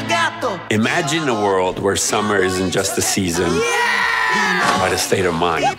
Imagine a world where summer isn't just a season, but a state of mind.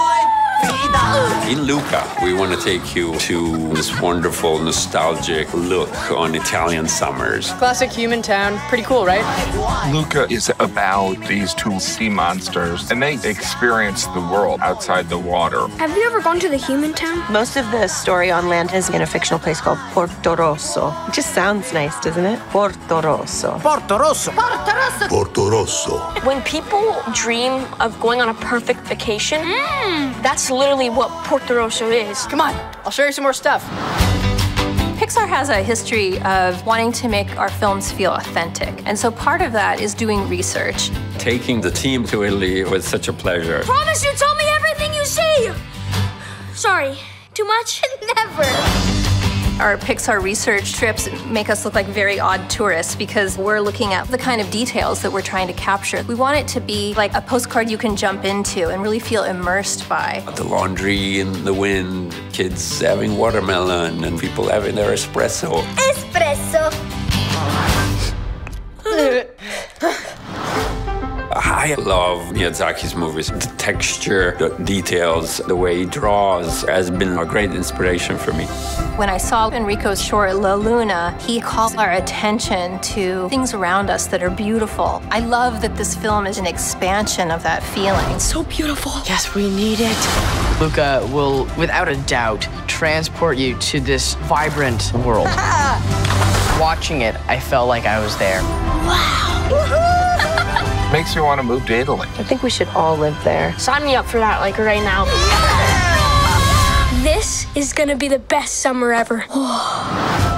In Luca, we want to take you to this wonderful, nostalgic look on Italian summers. Classic human town. Pretty cool, right? Luca is about these two sea monsters, and they experience the world outside the water. Have you ever gone to the human town? Most of the story on land is in a fictional place called Porto Rosso. It just sounds nice, doesn't it? Porto Rosso. Porto Rosso. Porto Rosso. Porto Rosso. When people dream of going on a perfect vacation, that's literally what Porto Rosso is. Come on, I'll show you some more stuff. Pixar has a history of wanting to make our films feel authentic. And so part of that is doing research. Taking the team to Italy was such a pleasure. Promise you tell me everything you see. Sorry, too much? Never. Our Pixar research trips make us look like very odd tourists because we're looking at the kind of details that we're trying to capture. We want it to be like a postcard you can jump into and really feel immersed by. The laundry in the wind, kids having watermelon, and people having their espresso. Espresso. I love Miyazaki's movies. The texture, the details, the way he draws has been a great inspiration for me. When I saw Enrico's short La Luna, he called our attention to things around us that are beautiful. I love that this film is an expansion of that feeling. It's so beautiful. Yes, we need it. Luca will, without a doubt, transport you to this vibrant world. Watching it, I felt like I was there. Wow. Woohoo! Makes me want to move to Italy. I think we should all live there. Sign me up for that, like right now. This is gonna be the best summer ever.